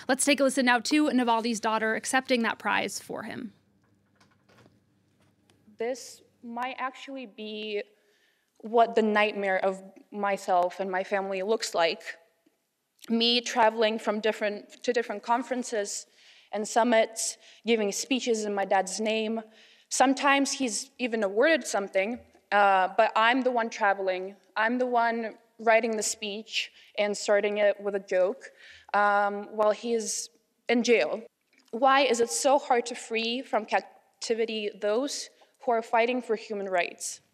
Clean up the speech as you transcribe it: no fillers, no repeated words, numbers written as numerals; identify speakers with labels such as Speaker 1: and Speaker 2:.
Speaker 1: Let's take a listen now to Navalny's daughter accepting that prize for him.
Speaker 2: This might actually be what the nightmare of myself and my family looks like. Me traveling from different conferences and summits, giving speeches in my dad's name. Sometimes he's even awarded something, but I'm the one traveling. I'm the one writing the speech and starting it with a joke while he's in jail. Why is it so hard to free from captivity those who are fighting for human rights?